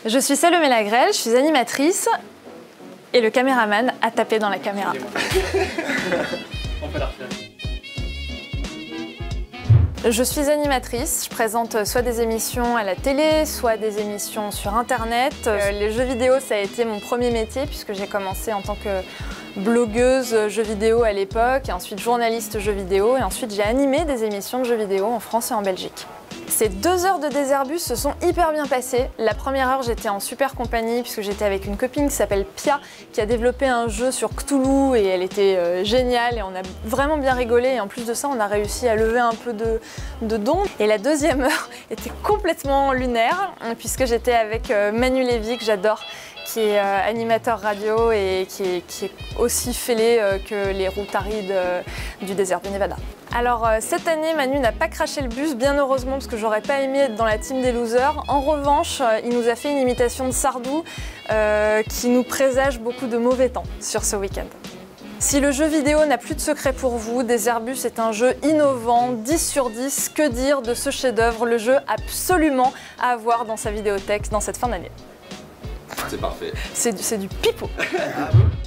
Je suis Salomé Lagrelle, je suis animatrice et le caméraman a tapé dans la caméra. On peut la refaire. Je suis animatrice, je présente soit des émissions à la télé, soit des émissions sur internet. Les jeux vidéo, ça a été mon premier métier puisque j'ai commencé en tant que blogueuse jeux vidéo à l'époque, et ensuite journaliste jeux vidéo, et ensuite j'ai animé des émissions de jeux vidéo en France et en Belgique. Ces 2 heures de Désherbus se sont hyper bien passées. La première heure, j'étais en super compagnie puisque j'étais avec une copine qui s'appelle Pia, qui a développé un jeu sur Cthulhu et elle était géniale et on a vraiment bien rigolé. Et en plus de ça, on a réussi à lever un peu de dons. Et la deuxième heure était complètement lunaire puisque j'étais avec Manu Lévy, que j'adore, qui est animateur radio et qui est aussi fêlé que les routes arides du désert du Nevada. Alors cette année, Manu n'a pas craché le bus, bien heureusement, parce que j'aurais pas aimé être dans la team des losers. En revanche, il nous a fait une imitation de Sardou qui nous présage beaucoup de mauvais temps sur ce week-end. Si le jeu vidéo n'a plus de secret pour vous, Désherbus est un jeu innovant, 10 sur 10, que dire de ce chef-d'œuvre, le jeu absolument à avoir dans sa vidéothèque dans cette fin d'année. C'est parfait. C'est du pipeau.